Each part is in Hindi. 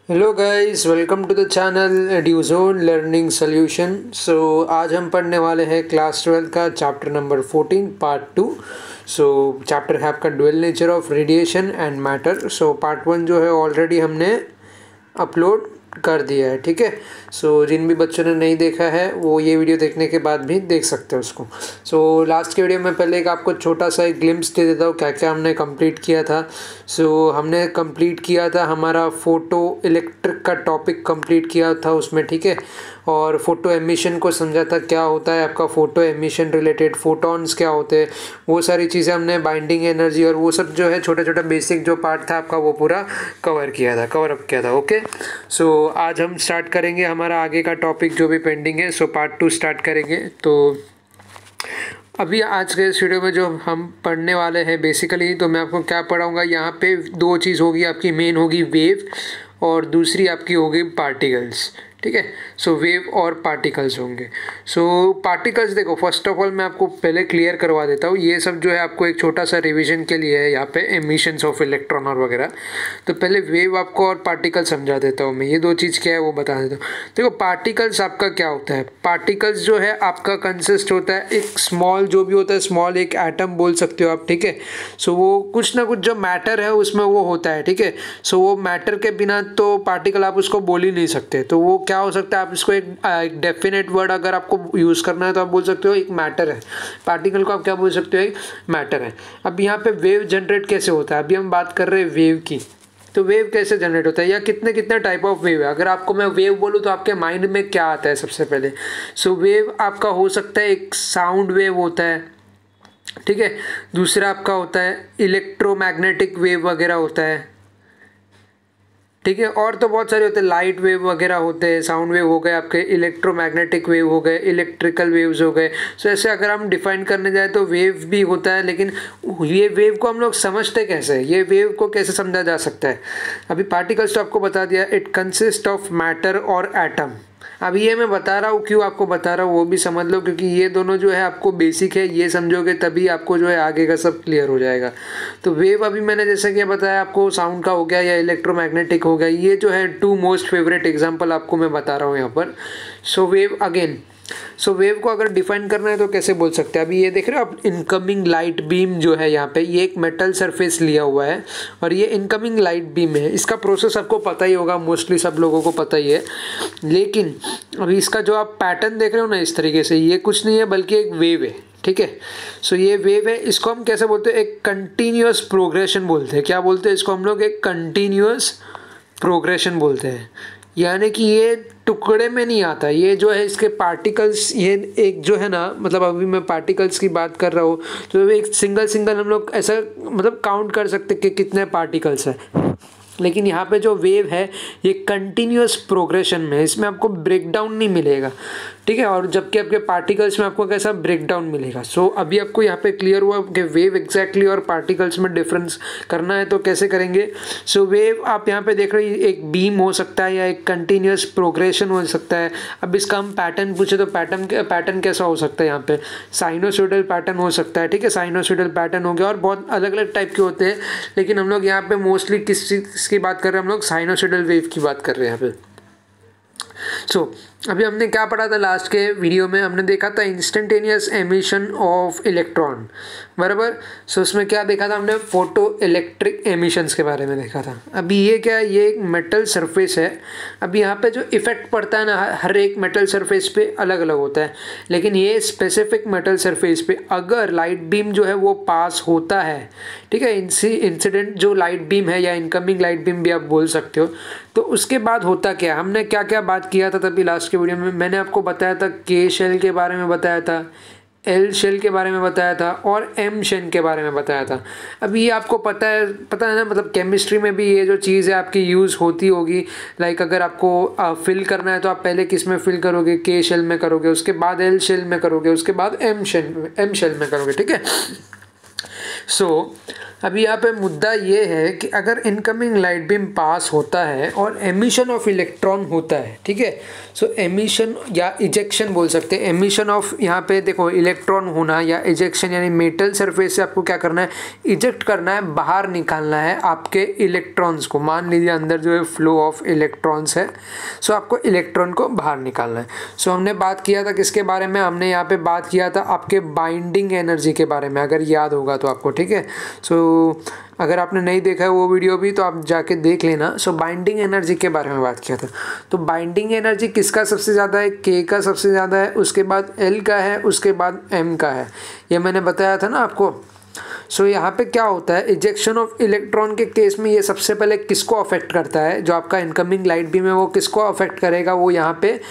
Hello guys, welcome to the channel Eduzone learning solution. आज हम पढ़ने वाले हैं क्लास 12 का चैप्टर नंबर 14 पार्ट 2। चैप्टर है आपका dual nature of radiation and matter. Part 1 जो है ऑलरेडी हमने अपलोड कर दिया है, ठीक है। जिन भी बच्चों ने नहीं देखा है वो ये वीडियो देखने के बाद भी देख सकते हैं उसको। लास्ट के वीडियो में पहले एक आपको छोटा सा एक ग्लिम्स दे देता हूँ क्या क्या हमने कंप्लीट किया था। हमने कंप्लीट किया था हमारा फ़ोटो इलेक्ट्रिक का टॉपिक कंप्लीट किया था उसमें, ठीक है। और फोटो एमिशन को समझा था, क्या होता है आपका फ़ोटो एमिशन रिलेटेड, फोटॉन्स क्या होते हैं, वो सारी चीज़ें हमने, बाइंडिंग एनर्जी और वो सब जो है छोटा छोटा बेसिक जो पार्ट था आपका वो पूरा कवर अप किया था। ओके, आज हम स्टार्ट करेंगे हमारा आगे का टॉपिक जो भी पेंडिंग है। पार्ट 2 स्टार्ट करेंगे। तो अभी आज के इस वीडियो में जो हम पढ़ने वाले हैं बेसिकली, तो मैं आपको क्या पढ़ाऊँगा, यहाँ पे दो चीज़ होगी आपकी, मेन होगी वेव और दूसरी आपकी होगी पार्टिकल्स, ठीक है। वेव और पार्टिकल्स होंगे। पार्टिकल्स देखो, फर्स्ट ऑफ ऑल मैं आपको पहले क्लियर करवा देता हूँ, ये सब जो है आपको एक छोटा सा रिवीजन के लिए है यहाँ पे, एमिशंस ऑफ इलेक्ट्रॉन और वगैरह। तो पहले वेव आपको और पार्टिकल समझा देता हूँ मैं, ये दो चीज़ क्या है वो बता देता हूँ। देखो पार्टिकल्स आपका क्या होता है, पार्टिकल्स जो है आपका कंसिस्ट होता है एक स्मॉल, जो भी होता है स्मॉल, एक एटम बोल सकते हो आप, ठीक है। वो कुछ ना कुछ जो मैटर है उसमें वो होता है, ठीक है। वो मैटर के बिना तो पार्टिकल आप उसको बोल ही नहीं सकते। तो वो क्या हो सकता है, आप इसको एक डेफिनेट वर्ड अगर आपको यूज़ करना है तो आप बोल सकते हो एक मैटर है। पार्टिकल को आप क्या बोल सकते हो, एक मैटर है। अब यहाँ पे वेव जनरेट कैसे होता है, अभी हम बात कर रहे हैं वेव की। तो वेव कैसे जनरेट होता है या कितने कितने टाइप ऑफ वेव है। अगर आपको मैं वेव बोलूँ तो आपके माइंड में क्या आता है सबसे पहले। वेव आपका हो सकता है एक साउंड वेव होता है, ठीक है। दूसरा आपका होता है इलेक्ट्रोमैग्नेटिक वेव वगैरह होता है, ठीक है। और तो बहुत सारे होते हैं, लाइट वेव वगैरह होते हैं, साउंड वेव हो गए आपके, इलेक्ट्रोमैग्नेटिक वेव हो गए, इलेक्ट्रिकल वेव्स हो गए। ऐसे अगर हम डिफाइन करने जाए तो वेव भी होता है, लेकिन ये वेव को हम लोग समझते कैसे है, ये वेव को कैसे समझा जा सकता है। अभी पार्टिकल्स तो आपको बता दिया, इट कंसिस्ट ऑफ मैटर और एटम। अब ये मैं बता रहा हूँ, क्यों आपको बता रहा हूँ वो भी समझ लो, क्योंकि ये दोनों जो है आपको बेसिक है, ये समझोगे तभी आपको जो है आगे का सब क्लियर हो जाएगा। तो वेव अभी मैंने जैसे कि बताया आपको, साउंड का हो गया या इलेक्ट्रोमैग्नेटिक हो गया, ये जो है 2 मोस्ट फेवरेट एग्जाम्पल आपको मैं बता रहा हूँ यहाँ पर। वेव अगेन, वेव को अगर डिफाइन करना है तो कैसे बोल सकते हैं। अभी ये देख रहे हो आप, इनकमिंग लाइट बीम जो है यहाँ पे, ये एक मेटल सरफेस लिया हुआ है और ये इनकमिंग लाइट बीम है। इसका प्रोसेस आपको पता ही होगा, मोस्टली सब लोगों को पता ही है। लेकिन अभी इसका जो आप पैटर्न देख रहे हो ना इस तरीके से, ये कुछ नहीं है बल्कि एक वेव है, ठीक है। ये वेव है, इसको हम कैसे बोलते हैं, एक कंटिन्यूअस प्रोग्रेशन बोलते हैं। क्या बोलते हैं इसको हम लोग, एक कंटिन्यूअस प्रोग्रेशन बोलते हैं। यानी कि ये टुकड़े में नहीं आता, ये जो है इसके पार्टिकल्स, ये एक जो है ना, मतलब अभी मैं पार्टिकल्स की बात कर रहा हूँ तो एक सिंगल हम लोग ऐसा मतलब काउंट कर सकते कि कितने पार्टिकल्स हैं। लेकिन यहाँ पे जो वेव है ये कंटिन्यूअस प्रोग्रेशन में है, इसमें आपको ब्रेकडाउन नहीं मिलेगा, ठीक है। और जबकि आपके पार्टिकल्स में आपको कैसा ब्रेकडाउन मिलेगा। अभी आपको यहाँ पे क्लियर हुआ कि वेव एग्जैक्टली और पार्टिकल्स में डिफरेंस करना है तो कैसे करेंगे। वेव आप यहाँ पे देख रहे हैं, एक बीम हो सकता है या एक कंटिन्यूअस प्रोग्रेशन हो सकता है। अब इसका हम पैटर्न पूछे तो पैटर्न कैसा हो सकता है, यहाँ पे साइनोसॉइडल पैटर्न हो सकता है, ठीक है। साइनोसॉइडल पैटर्न हो गया, और बहुत अलग अलग टाइप के होते हैं, लेकिन हम लोग यहाँ पे मोस्टली किस चीज़ की बात कर रहे हैं, हम लोग साइनोसॉइडल वेव की बात कर रहे हैं यहाँ पे। अभी हमने क्या पढ़ा था लास्ट के वीडियो में, हमने देखा था इंस्टेंटेनियस एमिशन ऑफ इलेक्ट्रॉन, बराबर। उसमें क्या देखा था हमने, फोटो इलेक्ट्रिक एमिशंस के बारे में देखा था। अभी ये क्या है, ये एक मेटल सरफेस है। अभी यहाँ पे जो इफेक्ट पड़ता है ना, हर एक मेटल सरफेस पे अलग अलग होता है, लेकिन ये स्पेसिफिक मेटल सरफेस पे अगर लाइट बीम जो है वो पास होता है, ठीक है, इंसिडेंट जो लाइट बीम है या इनकमिंग लाइट बीम भी आप बोल सकते हो, तो उसके बाद होता क्या, हमने क्या क्या बात किया था तभी लास्ट के वीडियो में। मैंने आपको बताया था के शेल के बारे में बताया था, एल शेल के बारे में बताया था और एम शेल के बारे में बताया था। अभी ये आपको पता है ना, मतलब केमिस्ट्री में भी ये जो चीज़ है आपकी यूज़ होती होगी। लाइक अगर आपको फिल करना है तो आप पहले किस में फिल करोगे, के शेल में करोगे, उसके बाद एल शेल में करोगे, उसके बाद एम शेल में करोगे, ठीक है। अभी यहाँ पे मुद्दा ये है कि अगर इनकमिंग लाइट बीम पास होता है और एमिशन ऑफ इलेक्ट्रॉन होता है, ठीक है, सो एमिशन या इजेक्शन बोल सकते हैं। एमिशन ऑफ, यहाँ पे देखो इलेक्ट्रॉन होना या इजेक्शन यानी मेटल सरफेस से आपको क्या करना है, इजेक्ट करना है, बाहर निकालना है आपके इलेक्ट्रॉन्स को। मान लीजिए अंदर जो है फ्लो ऑफ इलेक्ट्रॉन्स है, सो आपको इलेक्ट्रॉन को बाहर निकालना है। सो हमने बात किया था किसके बारे में, हमने यहाँ पे बात किया था आपके बाइंडिंग एनर्जी के बारे में, अगर याद होगा तो आपको, ठीक है। सो अगर आपने नहीं देखा है वो वीडियो भी तो आप जाके देख लेना। सो बाइंडिंग एनर्जी के बारे में बात किया था। तो बाइंडिंग एनर्जी किसका सबसे ज़्यादा है, के का सबसे ज़्यादा है, उसके बाद एल का है, उसके बाद एम का है, ये मैंने बताया था ना आपको। सो यहाँ पे क्या होता है, इजेक्शन ऑफ इलेक्ट्रॉन के केस में ये सबसे पहले किसको अफेक्ट करता है, जो आपका इनकमिंग लाइट बीम है वो किसको अफेक्ट करेगा, वो यहाँ पे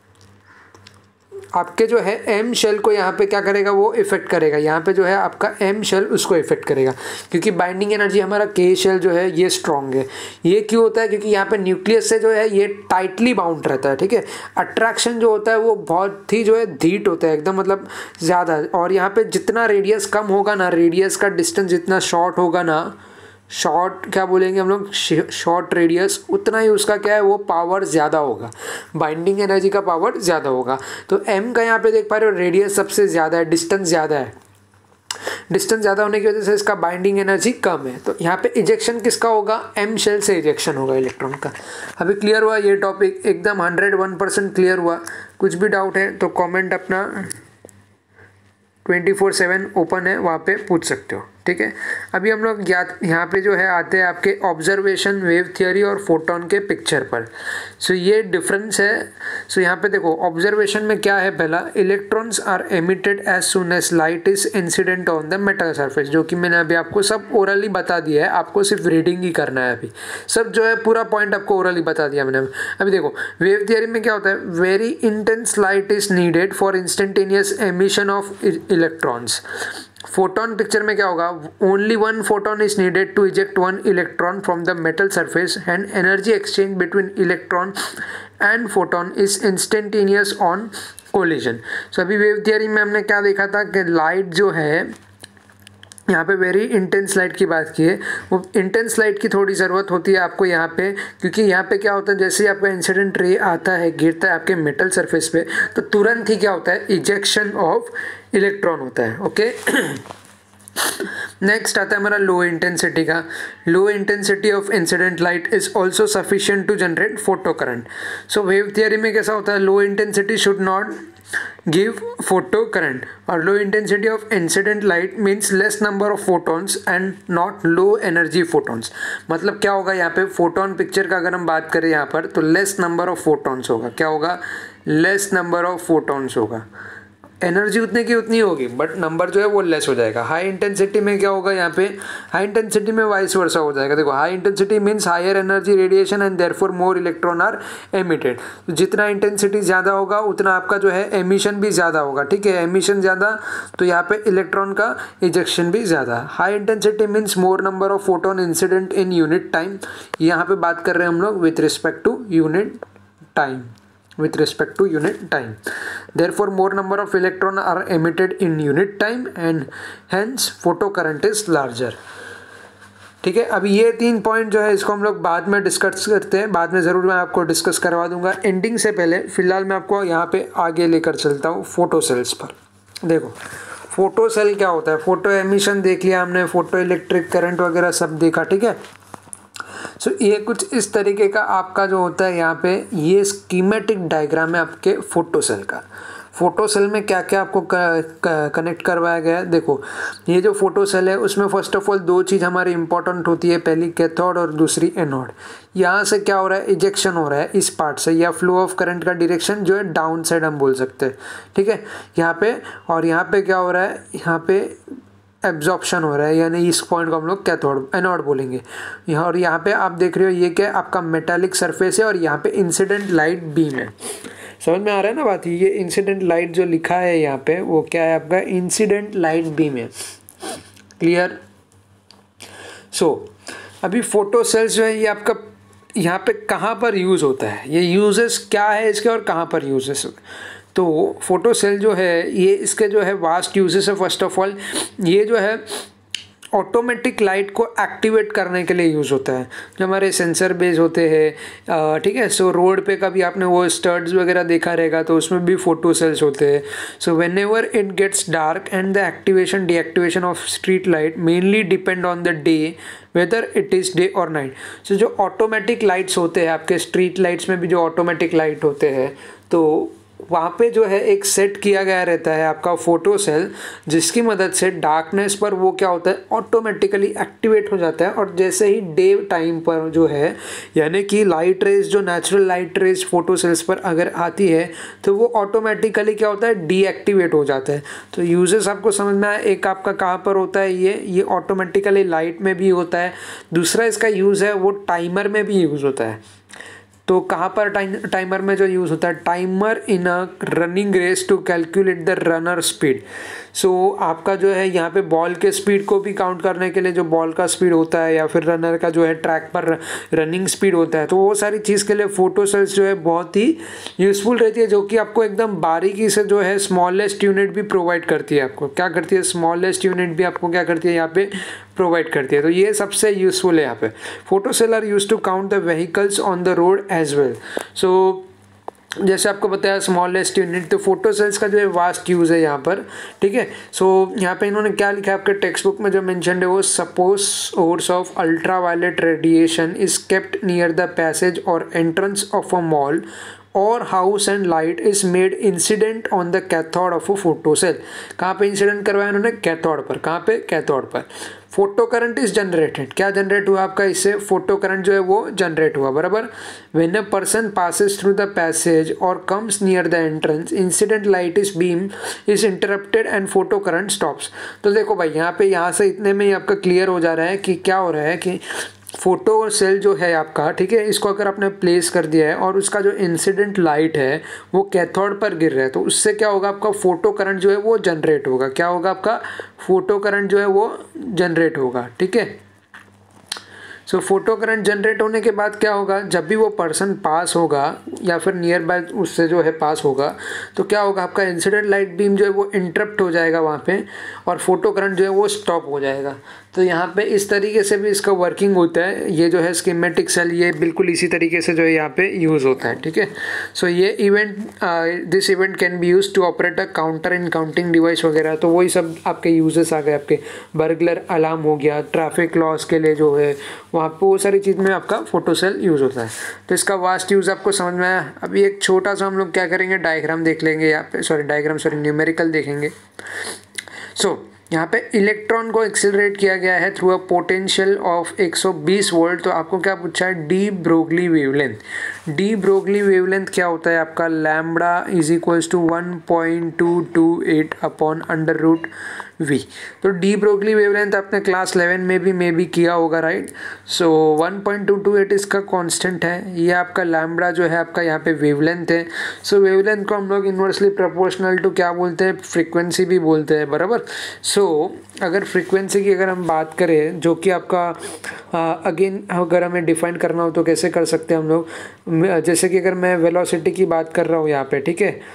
आपके जो है एम शेल को यहाँ पे क्या करेगा, वो इफेक्ट करेगा। यहाँ पे जो है आपका एम शेल उसको इफेक्ट करेगा, क्योंकि बाइंडिंग एनर्जी हमारा के शेल जो है ये स्ट्रॉन्ग है। ये क्यों होता है, क्योंकि यहाँ पे न्यूक्लियस से जो है ये टाइटली बाउंड रहता है, ठीक है। अट्रैक्शन जो होता है वो बहुत ही जो है धीट होता है एकदम, मतलब ज़्यादा। और यहाँ पे जितना रेडियस कम होगा ना, रेडियस का डिस्टेंस जितना शॉर्ट होगा ना, शॉर्ट क्या बोलेंगे हम लोग, शॉर्ट रेडियस, उतना ही उसका क्या है, वो पावर ज़्यादा होगा, बाइंडिंग एनर्जी का पावर ज़्यादा होगा। तो एम का यहाँ पे देख पा रहे हो रेडियस सबसे ज़्यादा है, डिस्टेंस ज़्यादा है, डिस्टेंस ज़्यादा होने की वजह से इसका बाइंडिंग एनर्जी कम है। तो यहाँ पे इजेक्शन किसका होगा, एम शेल से इजेक्शन होगा इलेक्ट्रॉन का। अभी क्लियर हुआ ये टॉपिक, एकदम 101% क्लियर हुआ। कुछ भी डाउट है तो कमेंट अपना 24/7 ओपन है, वहाँ पे पूछ सकते हो, ठीक है। अभी हम लोग यहाँ पे जो है आते हैं आपके ऑब्जर्वेशन, वेव थियोरी और फोटोन के पिक्चर पर। सो ये डिफरेंस है। सो यहाँ पे देखो ऑब्जर्वेशन में क्या है, पहला electrons are emitted as soon as light is incident on the metal surface, जो कि मैंने अभी आपको सब ओरली बता दिया है, आपको सिर्फ रीडिंग ही करना है। अभी सब जो है पूरा पॉइंट आपको ओरली बता दिया मैंने। अभी देखो वेव थियोरी में क्या होता है, very intense light is needed for instantaneous emission of electrons. Photon picture में क्या होगा, only one photon is needed to eject one electron from the metal surface and energy exchange between electron and photon is instantaneous on collision. So अभी वेव थियरी में हमने क्या देखा था कि लाइट जो है, यहाँ पे वेरी इंटेंस लाइट की बात की है, वो इंटेंस लाइट की थोड़ी ज़रूरत होती है आपको यहाँ पे, क्योंकि यहाँ पे क्या होता है, जैसे ही आपका इंसिडेंट रे आता है, गिरता है आपके मेटल सरफेस पे, तो तुरंत ही क्या होता है, इजेक्शन ऑफ इलेक्ट्रॉन होता है, ओके। नेक्स्ट आता है हमारा लो इंटेंसिटी का। Low intensity of incident light is also sufficient to generate photo current. So wave theory में कैसा होता है, low intensity should not give photo current, और low intensity of incident light means less number of photons and not low energy photons। मतलब क्या होगा यहाँ पे, फोटोन पिक्चर का अगर हम बात करें यहाँ पर, तो लेस नंबर ऑफ फोटॉन्स होगा। क्या होगा, लेस नंबर ऑफ फोटॉन्स होगा। एनर्जी उतने की उतनी होगी बट नंबर जो है वो लेस हो जाएगा। हाई इंटेंसिटी में क्या होगा, यहाँ पे हाई इंटेंसिटी में वाइस वर्सा हो जाएगा। देखो high intensity means higher energy radiation and therefore more electron are emitted. तो जितना इंटेंसिटी ज़्यादा होगा उतना आपका जो है एमिशन भी ज़्यादा होगा, ठीक है। एमिशन ज़्यादा तो यहाँ पे इलेक्ट्रॉन का इजेक्शन भी ज़्यादा। High intensity means more number of photon incident in unit time. यहाँ पे बात कर रहे हैं हम लोग with respect to unit time, with respect to unit time. Therefore more number of electron are emitted in unit time and hence photocurrent is larger। ठीक है, अभी ये 3 पॉइंट जो है इसको हम लोग बाद में डिस्कस करते हैं, बाद में ज़रूर मैं आपको डिस्कस करवा दूंगा। एंडिंग से पहले फ़िलहाल मैं आपको यहाँ पे आगे लेकर चलता हूँ फोटो सेल्स पर। देखो फोटो सेल क्या होता है, फोटो एमिशन देख लिया हमने, फोटो इलेक्ट्रिक करंट वगैरह सब देखा, ठीक है। सो ये कुछ इस तरीके का आपका जो होता है यहाँ पे, ये स्कीमेटिक डायग्राम है आपके फोटो सेल का। फोटो सेल में क्या क्या आपको कनेक्ट करवाया गया है। देखो ये जो फोटो सेल है उसमें फर्स्ट ऑफ ऑल 2 चीज़ हमारी इंपॉर्टेंट होती है, पहली कैथोड और दूसरी एनोड। यहाँ से क्या हो रहा है, इजेक्शन हो रहा है इस पार्ट से, या फ्लो ऑफ करंट का डायरेक्शन जो है डाउन साइड हम बोल सकते हैं, ठीक है। यहाँ पे और यहाँ पे क्या हो रहा है, यहाँ पे एब्जॉर्प्शन हो रहा है, यानी इस पॉइंट को हम लोग कैथोड एनोड बोलेंगे। यहाँ और यहाँ पे आप देख रहे हो ये क्या आपका मेटालिक सरफेस है और यहाँ पे इंसिडेंट लाइट बीम है। समझ में आ रहा है ना बात, ये इंसिडेंट लाइट जो लिखा है यहाँ पे वो क्या है आपका इंसिडेंट लाइट बीम है। क्लियर। सो अभी फोटो सेल्स जो है ये आपका यहाँ पे कहाँ पर यूज़ होता है, ये यूजेस क्या है इसके और कहाँ पर यूजेस। तो फोटो सेल जो है ये इसके जो है वास्ट यूजेस है। फर्स्ट ऑफ ऑल ये जो है ऑटोमेटिक लाइट को एक्टिवेट करने के लिए यूज़ होता है, जो हमारे सेंसर बेस होते हैं, ठीक है। सो रोड पे कभी आपने वो स्टड्स वगैरह देखा रहेगा तो उसमें भी फोटो सेल्स होते हैं। So whenever it gets dark and the activation deactivation of street light mainly depend on the day weather it is day or night. So जो ऑटोमेटिक लाइट्स होते हैं आपके स्ट्रीट लाइट्स में भी जो ऑटोमेटिक लाइट होते हैं, तो वहाँ पे जो है एक सेट किया गया रहता है आपका फोटो सेल, जिसकी मदद से डार्कनेस पर वो क्या होता है ऑटोमेटिकली एक्टिवेट हो जाता है। और जैसे ही डे टाइम पर जो है, यानी कि लाइट रेज, जो natural light rays photo cells पर अगर आती है तो वो ऑटोमेटिकली क्या होता है डीएक्टिवेट हो जाता है। तो यूजेस आपको समझ में आया, एक आपका कहाँ पर होता है ये ऑटोमेटिकली लाइट में भी होता है। दूसरा इसका यूज़ है वो टाइमर में भी यूज़ होता है। तो कहाँ पर टाइमर में जो यूज़ होता है, timer in a running race to calculate the runner speed. So आपका जो है यहाँ पे बॉल के स्पीड को भी काउंट करने के लिए, जो बॉल का स्पीड होता है या फिर रनर का जो है ट्रैक पर रनिंग स्पीड होता है, तो वो सारी चीज़ के लिए फोटो सेल्स जो है बहुत ही यूज़फुल रहती है, जो कि आपको एकदम बारीकी से जो है स्मॉलेस्ट यूनिट भी प्रोवाइड करती है। आपको क्या करती है, स्मॉलेस्ट यूनिट भी आपको क्या करती है यहाँ पे प्रोवाइड करती है। तो ये सबसे यूज़फुल है यहाँ पे। Photo cell are use to count the vehicles on the road as well. So जैसे आपको बताया स्मॉलेस्ट यूनिट, तो फोटो सेल्स का जो है वास्ट यूज़ है यहाँ पर, ठीक है। सो यहाँ पे इन्होंने क्या लिखा है आपके टेक्स्ट बुक में जो मेंशन है वो, suppose source of ultra violet radiation is kept near the passage or entrance of a mall or house and light is made incident on the cathode of a photo cell. कहाँ पे इंसिडेंट करवाया इन्होंने, कैथोड पर। कहाँ पे, कैथोड पर। फोटो करंट इज जनरेटेड, क्या जनरेट हुआ आपका, इससे फोटो करंट जो है वो जनरेट हुआ, बराबर। When a person passes through the passage और comes near the entrance, incident light is beam is interrupted and photo current stops. तो देखो भाई यहाँ पे, यहाँ से इतने में ही आपका क्लियर हो जा रहा है कि क्या हो रहा है कि फोटो सेल जो है आपका, ठीक है, इसको अगर आपने प्लेस कर दिया है और उसका जो इंसिडेंट लाइट है वो कैथोड पर गिर रहा है, तो उससे क्या होगा, आपका फोटो करंट जो है वो जनरेट होगा। क्या होगा, आपका फोटो करंट जो है वो जनरेट होगा, ठीक है। सो फोटो करंट जनरेट होने के बाद क्या होगा, जब भी वो पर्सन पास होगा या फिर नियर बाय उससे जो है पास होगा, तो क्या होगा, आपका इंसिडेंट लाइट बीम जो है वो इंटरप्ट हो जाएगा वहाँ पे और फोटो करंट जो है वो स्टॉप हो जाएगा। तो यहाँ पे इस तरीके से भी इसका वर्किंग होता है। ये जो है स्कीमेटिक सेल, ये बिल्कुल इसी तरीके से जो है यहाँ पे यूज़ होता है, ठीक है। सो ये event, this event can be use to operate a counter in counting device वगैरह। तो वही सब आपके यूजेस आ गए, आपके बर्गलर अलार्म हो गया, ट्रैफिक लॉस के लिए जो है वहाँ पे वो सारी चीज़ में आपका फोटो सेल यूज़ होता है। तो इसका वास्ट यूज़ आपको समझ में आया। अभी एक छोटा सा हम लोग क्या करेंगे, डायग्राम देख लेंगे यहाँ पे, न्यूमेरिकल देखेंगे। सो यहाँ पे इलेक्ट्रॉन को एक्सेलरेट किया गया है through a potential of 120 volt. तो आपको क्या पूछा है, de Broglie wavelength. De Broglie wavelength क्या होता है आपका, lambda is equals to 1.228 upon under root V. तो डी ब्रोगली वेवलेंथ आपने क्लास 11 में भी किया होगा, राइट। सो 1.228 इसका कांस्टेंट है। ये आपका लैम्बडा जो है आपका यहाँ पे वेवलेंथ है। सो वेवलेंथ को हम लोग इन्वर्सली प्रोपोर्शनल टू क्या बोलते हैं, फ्रीक्वेंसी भी बोलते हैं, बराबर। सो अगर फ्रीक्वेंसी की अगर हम बात करें, जो कि आपका अगेन अगर हमें डिफाइन करना हो तो कैसे कर सकते हैं हम लोग, जैसे कि अगर मैं वेलोसिटी की बात कर रहा हूँ यहाँ पे, ठीक है,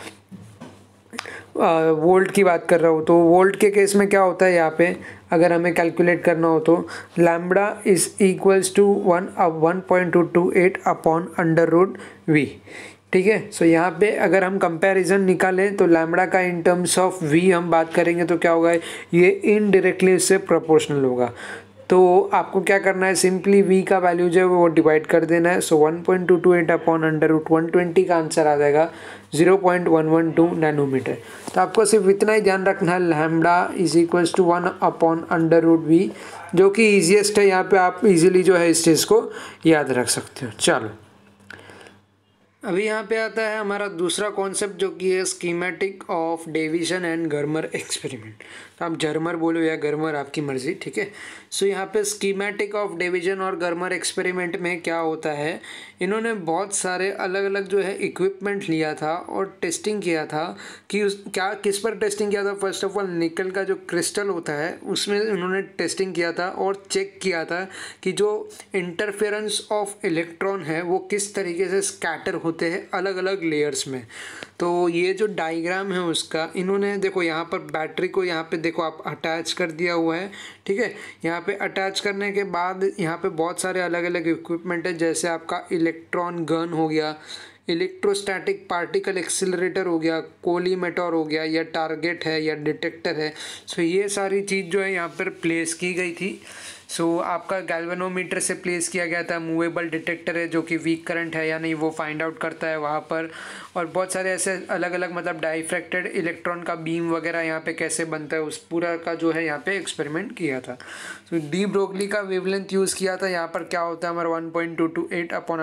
वोल्ट की बात कर रहा हूँ, तो वोल्ट के केस में क्या होता है यहाँ पे, अगर हमें कैलकुलेट करना हो तो lambda is equals to 1.228 upon under root V, ठीक है। सो यहाँ पे अगर हम कंपैरिजन निकालें तो लैम्बडा का इन टर्म्स ऑफ वी हम बात करेंगे तो क्या होगा, ये इनडायरेक्टली इससे प्रोपोर्शनल होगा। तो आपको क्या करना है, सिंपली v का वैल्यू जो है वो डिवाइड कर देना है। सो 1.228 अपॉन अंडर रूट 120 का आंसर आ जाएगा 0.112 नैनोमीटर। तो आपको सिर्फ इतना ही ध्यान रखना है, lambda is equals to 1 upon under root V, जो कि ईजिएस्ट है। यहाँ पे आप इजीली जो है इस चीज़ को याद रख सकते हो। चलो अभी यहाँ पे आता है हमारा दूसरा कॉन्सेप्ट, जो कि है schematic of Davisson and Germer experiment. तो आप जर्मर बोलो या गर्मर, आपकी मर्जी, ठीक है। सो यहाँ पे स्कीमेटिक ऑफ डिवीजन और गर्मर एक्सपेरिमेंट में क्या होता है, इन्होंने बहुत सारे अलग अलग जो है इक्विपमेंट लिया था और टेस्टिंग किया था कि किस पर टेस्टिंग किया था। फर्स्ट ऑफ ऑल निकल का जो क्रिस्टल होता है उसमें उन्होंने टेस्टिंग किया था और चेक किया था कि जो इंटरफेरेंस ऑफ इलेक्ट्रॉन है वो किस तरीके से स्कैटर होते हैं अलग अलग लेयर्स में। तो ये जो डायग्राम है उसका, इन्होंने देखो यहाँ पर बैटरी को यहाँ पे देखो आप अटैच कर दिया हुआ है, ठीक है। यहाँ पे अटैच करने के बाद यहाँ पे बहुत सारे अलग अलग इक्विपमेंट है, जैसे आपका इलेक्ट्रॉन गन हो गया, इलेक्ट्रोस्टैटिक पार्टिकल एक्सिलरेटर हो गया, कोलीमेटर हो गया, या टारगेट है या डिटेक्टर है। सो ये सारी चीज़ जो है यहाँ पर प्लेस की गई थी। सो आपका गैल्वेनोमीटर से प्लेस किया गया था। मूवेबल डिटेक्टर है जो कि वीक करंट है या नहीं वो फाइंड आउट करता है वहाँ पर। और बहुत सारे ऐसे अलग अलग मतलब डाइफ्रैक्टेड इलेक्ट्रॉन का बीम वगैरह यहाँ पे कैसे बनता है उस पूरा का जो है यहाँ पे एक्सपेरिमेंट किया था। तो डी ब्रोगली का वेवलेंथ यूज़ किया था। यहाँ पर क्या होता है हमारा 1.228 अपॉन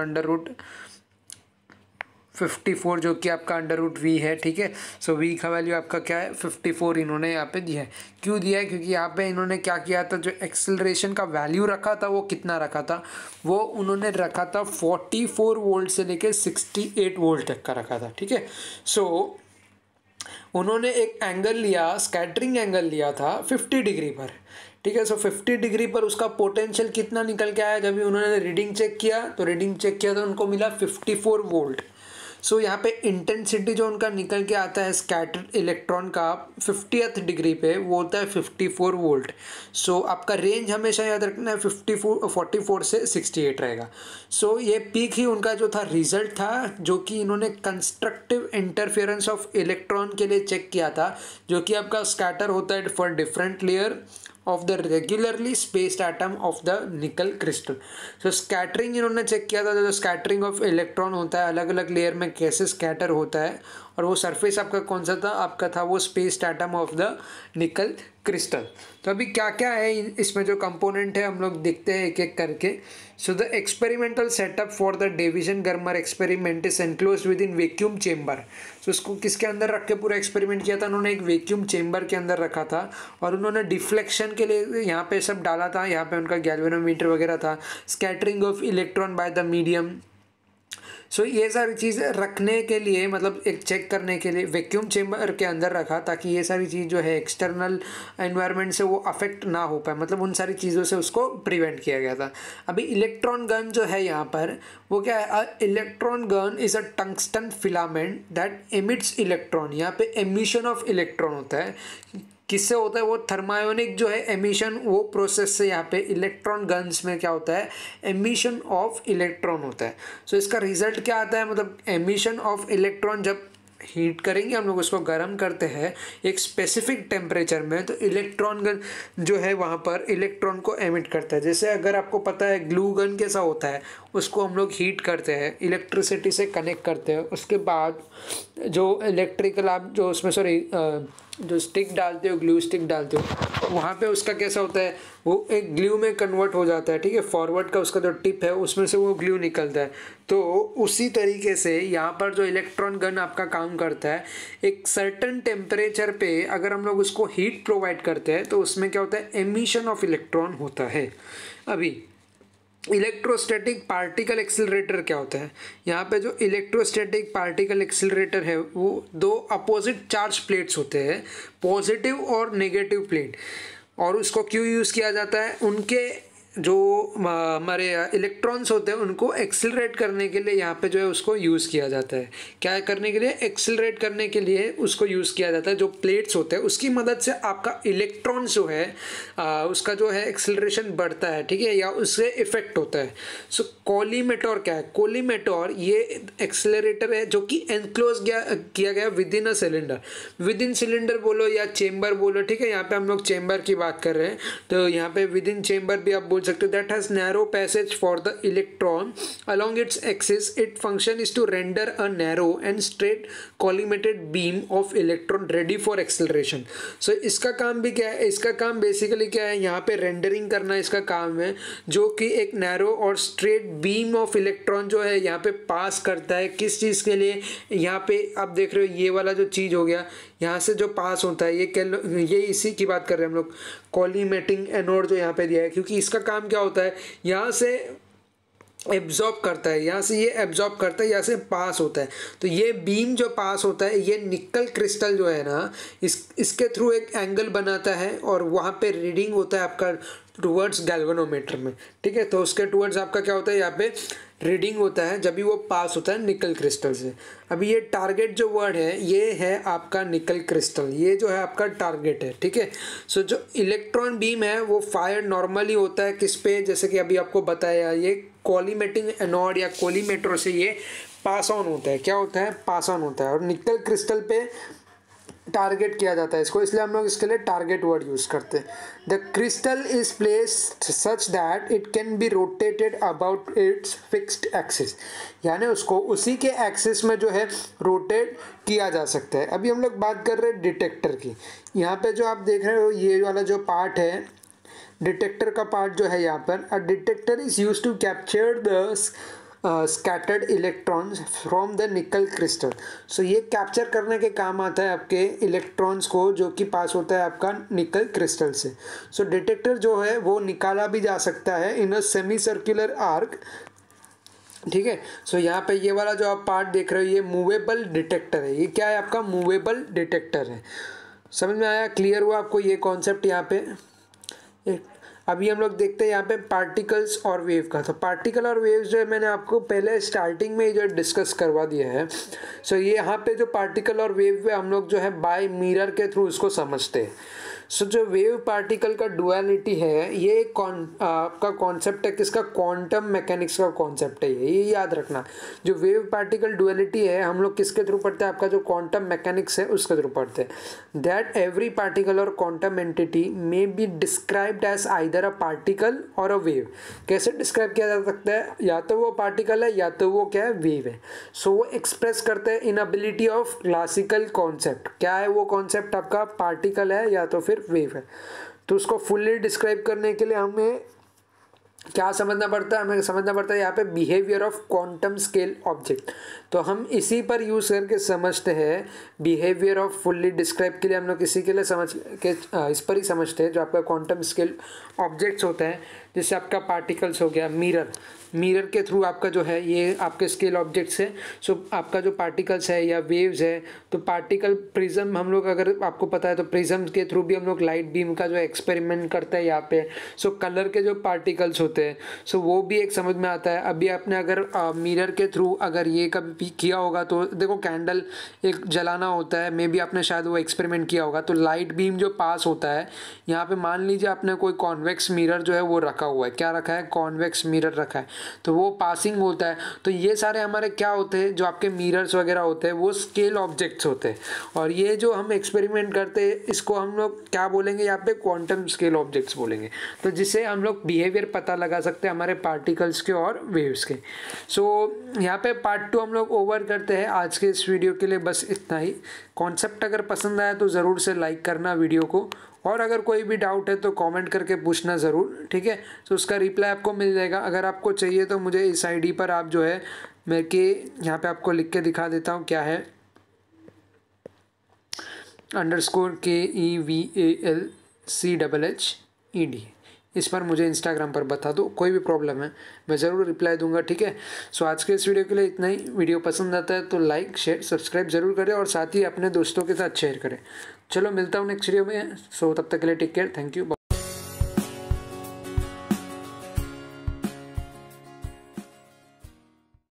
√54 जो कि आपका √v है, ठीक है। सो v का वैल्यू आपका क्या है 54 इन्होंने यहाँ पे दिया है। क्यों दिया है? क्योंकि यहाँ पे इन्होंने क्या किया था, जो एक्सेलरेशन का वैल्यू रखा था वो कितना रखा था, वो उन्होंने रखा था 44 वोल्ट से लेके 68 वोल्ट तक का रखा था, ठीक है। सो उन्होंने एक एंगल लिया, स्कैटरिंग एंगल लिया था 50 डिग्री पर, ठीक है। सो 50 डिग्री पर उसका पोटेंशियल कितना निकल के आया, जब भी उन्होंने रीडिंग चेक किया तो उनको मिला 54 वोल्ट। सो यहाँ पे इंटेंसिटी जो उनका निकल के आता है स्कैटर्ड इलेक्ट्रॉन का 50th डिग्री पे, वो होता है 54 वोल्ट। सो आपका रेंज हमेशा याद रखना है 44 से 68 रहेगा। सो ये पीक ही उनका जो था रिजल्ट था, जो कि इन्होंने कंस्ट्रक्टिव इंटरफेरेंस ऑफ इलेक्ट्रॉन के लिए चेक किया था, जो कि आपका स्कैटर होता है for different layer of the regularly spaced atom of the nickel crystal. So scattering इन्होंने चेक किया था, जो स्कैटरिंग ऑफ इलेक्ट्रॉन होता है अलग अलग लेयर में कैसे स्कैटर होता है, और वो सरफेस आपका कौन सा था, आपका था वो spaced atom of the nickel crystal. तो अभी क्या क्या है इसमें जो कंपोनेंट है हम लोग देखते हैं एक एक करके। So the experimental setup for the Davisson Germer experiment is enclosed with in vacuum chamber. So उसको किसके अंदर रख के पूरा एक्सपेरिमेंट किया था, उन्होंने एक वैक्यूम चेम्बर के अंदर रखा था, और उन्होंने डिफ्लेक्शन के लिए यहाँ पे सब डाला था। यहाँ पे उनका गैल्वेनोमीटर वगैरह था, scattering of electron by the medium. So ये सारी चीज़ें रखने के लिए, मतलब एक चेक करने के लिए वैक्यूम चेम्बर के अंदर रखा, ताकि ये सारी चीज़ जो है एक्सटर्नल एनवायरनमेंट से वो अफेक्ट ना हो पाए, मतलब उन सारी चीज़ों से उसको प्रिवेंट किया गया था। अभी इलेक्ट्रॉन गन जो है यहाँ पर वो क्या है, electron gun is a tungsten filament that emits electron. यहाँ पे एमिशन ऑफ इलेक्ट्रॉन होता है, किससे होता है वो थर्मायोनिक जो है एमिशन, वो प्रोसेस से यहाँ पे इलेक्ट्रॉन गन्स में क्या होता है, एमिशन ऑफ इलेक्ट्रॉन होता है। सो इसका रिजल्ट क्या आता है, मतलब एमिशन ऑफ इलेक्ट्रॉन जब हीट करेंगे हम लोग, उसको गर्म करते हैं एक स्पेसिफिक टेम्परेचर में, तो इलेक्ट्रॉन गन जो है वहाँ पर इलेक्ट्रॉन को एमिट करता है। जैसे अगर आपको पता है ग्लू गन कैसा होता है, उसको हम लोग हीट करते हैं, इलेक्ट्रिसिटी से कनेक्ट करते हैं, उसके बाद जो इलेक्ट्रिकल आप जो उसमें जो स्टिक डालते हो, ग्लू स्टिक डालते हो, वहाँ पे उसका कैसा होता है, वो एक ग्लू में कन्वर्ट हो जाता है, ठीक है। फॉरवर्ड का उसका जो टिप है उसमें से वो ग्लू निकलता है। तो उसी तरीके से यहाँ पर जो इलेक्ट्रॉन गन आपका काम करता है, एक सर्टेन टेम्परेचर पे अगर हम लोग उसको हीट प्रोवाइड करते हैं तो उसमें क्या होता है, एमिशन ऑफ इलेक्ट्रॉन होता है। अभी इलेक्ट्रोस्टैटिक पार्टिकल एक्सिलरेटर क्या होता है, यहाँ पे जो इलेक्ट्रोस्टैटिक पार्टिकल एक्सिलरेटर है वो दो अपोजिट चार्ज प्लेट्स होते हैं, पॉजिटिव और नेगेटिव प्लेट। और उसको क्यों यूज़ किया जाता है, उनके जो हमारे इलेक्ट्रॉन्स होते हैं उनको एक्सिलरेट करने के लिए यहाँ पे जो है उसको यूज़ किया जाता है। क्या करने के लिए, एक्सिलरेट करने के लिए उसको यूज़ किया जाता है। जो प्लेट्स होते हैं उसकी मदद से आपका इलेक्ट्रॉन जो है उसका जो है एक्सिलरेशन बढ़ता है, ठीक है, या उससे इफेक्ट होता है। सो कोलीमेटर क्या है, कोलीमेटर ये एक्सिलरेटर है जो कि एनक्लोज किया गया with in a cylinder, with in cylinder बोलो या चेम्बर बोलो, ठीक है। यहाँ पे हम लोग चेम्बर की बात कर रहे हैं, तो यहाँ पे विद इन चेम्बर भी आप बोल सकते हो। That has narrow passage for the electron along its axis. Its function is to render a narrow and straight collimated beam of electron ready for acceleration. So इसका काम भी क्या है, इसका काम बेसिकली क्या है, यहाँ पे रेंडरिंग करना इसका काम है, जो कि एक नैरो और स्ट्रेट बीम ऑफ इलेक्ट्रॉन जो है यहाँ पे पास करता है। किस चीज़ के लिए, यहाँ पे आप देख रहे हो ये वाला जो चीज़ हो गया, यहाँ से जो पास होता है ये इसी की बात कर रहे हैं हम लोग, कॉलीमेटिंग एनोड जो यहाँ पे दिया है। क्योंकि इसका काम क्या होता है, यहाँ से एब्जॉर्ब करता है, यहाँ से ये एब्जॉर्ब करता है, यहाँ से पास होता है। तो ये बीम जो पास होता है, ये निकल क्रिस्टल जो है ना, इसके थ्रू एक एंगल बनाता है, और वहाँ पे रीडिंग होता है आपका टुवर्ड्स गैल्वेनोमीटर में, ठीक है। तो उसके टुवर्ड्स आपका क्या होता है, यहाँ पे रीडिंग होता है जब भी वो पास होता है निकल क्रिस्टल से। अभी ये टारगेट जो वर्ड है ये है आपका निकल क्रिस्टल, ये जो है आपका टारगेट है, ठीक है। सो जो इलेक्ट्रॉन बीम है वो फायर नॉर्मली होता है किस पे, जैसे कि अभी आपको बताया, ये कॉलीमेटिंग एनोड या कॉलीमेटर से ये पास ऑन होता है। क्या होता है? पास ऑन होता है। और निकल क्रिस्टल पे टारगेट किया जाता है इसको, इसलिए हम लोग इसके लिए टारगेट वर्ड यूज़ करते हैं। The crystal is placed such that it can be rotated about its fixed axis, यानी उसको उसी के एक्सिस में जो है रोटेट किया जा सकता है। अभी हम लोग बात कर रहे हैं डिटेक्टर की। यहाँ पे जो आप देख रहे हो ये वाला जो पार्ट है, डिटेक्टर का पार्ट जो है यहाँ पर, a detector is use to capture the scattered electrons from the nickel crystal. So ये कैप्चर करने के काम आता है आपके इलेक्ट्रॉन्स को जो कि पास होता है आपका निकल क्रिस्टल से। सो डिटेक्टर जो है वो निकाला भी जा सकता है in a semi circular arc, ठीक है। सो यहाँ पे ये वाला जो आप पार्ट देख रहे हो ये मूवेबल डिटेक्टर है। ये क्या है? आपका मूवेबल डिटेक्टर है। समझ में आया? क्लियर हुआ आपको ये कॉन्सेप्ट यहाँ पे? अभी हम लोग देखते हैं यहाँ पे पार्टिकल्स और वेव का। तो पार्टिकल और वेव्स जो है मैंने आपको पहले स्टार्टिंग में ही जो डिस्कस करवा दिया है। सो ये यहाँ पे जो पार्टिकल और वेव हम लोग जो है बाय मिरर के थ्रू इसको समझते हैं। सो जो वेव पार्टिकल का डुअलिटी है ये आपका कॉन्सेप्ट है किसका? क्वांटम मैकेनिक्स का कॉन्सेप्ट है ये याद रखना। जो वेव पार्टिकल डुअलिटी है हम लोग किसके थ्रू पढ़ते हैं? आपका जो क्वांटम मैकेनिक्स है उसके थ्रू पढ़ते हैं। That every particle or quantum entity may be described as either a particle or a wave. कैसे डिस्क्राइब किया जा सकता है? या तो वो पार्टिकल है या तो वो क्या है? वेव है। सो वो एक्सप्रेस करते हैं इनएबिलिटी ऑफ क्लासिकल कॉन्सेप्ट। क्या है वो कॉन्सेप्ट? आपका पार्टिकल है या तो फिर वेव है। तो उसको फुल्ली डिस्क्राइब करने के लिए हमें क्या समझना पड़ता है? हमें समझना पड़ता है यहाँ पे behaviour of quantum scale object. तो हम इसी पर यूज करके समझते हैं बिहेवियर ऑफ फुल्ली डिस्क्राइब के लिए हम लोग इसी के लिए समझ के इस पर ही समझते हैं जो आपका क्वांटम स्केल ऑब्जेक्ट्स होता है। जैसे आपका पार्टिकल्स हो गया, मिरर के थ्रू आपका जो है ये आपके स्केल ऑब्जेक्ट्स है। सो आपका जो पार्टिकल्स है या वेव्स है, तो पार्टिकल प्रिज्म हम लोग, अगर आपको पता है तो प्रिज्म के थ्रू भी हम लोग लाइट बीम का जो एक्सपेरिमेंट करते हैं यहाँ पे। सो कलर के जो पार्टिकल्स होते हैं सो वो भी एक समझ में आता है। अभी आपने अगर मिरर के थ्रू अगर ये कभी किया होगा तो देखो कैंडल एक जलाना होता है, मे बी आपने शायद वो एक्सपेरिमेंट किया होगा। तो लाइट बीम जो पास होता है यहाँ पे, मान लीजिए आपने कोई कॉन्वेक्स मिरर जो है वो रखा हुआ है। क्या रखा है? कॉन्वेक्स मिरर रखा है। तो वो पासिंग होता है। तो ये सारे हमारे क्या होते हैं? जो आपके मिरर्स वगैरह होते हैं वो स्केल ऑब्जेक्ट्स होते हैं। और ये जो हम एक्सपेरिमेंट करते हैं इसको हम लोग क्या बोलेंगे यहाँ पे? क्वांटम स्केल ऑब्जेक्ट्स बोलेंगे। तो जिससे हम लोग बिहेवियर पता लगा सकते हैं हमारे पार्टिकल्स के और वेव्स के। सो यहाँ पे पार्ट 2 हम लोग ओवर करते हैं। आज के इस वीडियो के लिए बस इतना ही। कॉन्सेप्ट अगर पसंद आया तो ज़रूर से लाइक करना वीडियो को, और अगर कोई भी डाउट है तो कमेंट करके पूछना ज़रूर, ठीक है। तो उसका रिप्लाई आपको मिल जाएगा। अगर आपको चाहिए तो मुझे इस आईडी पर आप जो है मैं के यहाँ पे आपको लिख के दिखा देता हूँ क्या है, _KEVALCHHED। इस पर मुझे इंस्टाग्राम पर बता दो, कोई भी प्रॉब्लम है मैं ज़रूर रिप्लाई दूंगा, ठीक है। सो आज के इस वीडियो के लिए इतना ही। वीडियो पसंद आता है तो लाइक शेयर सब्सक्राइब ज़रूर करें और साथ ही अपने दोस्तों के साथ शेयर करें। चलो मिलता हूँ नेक्स्ट वीडियो में। सो तब तक के लिए टेक केयर, थैंक यू।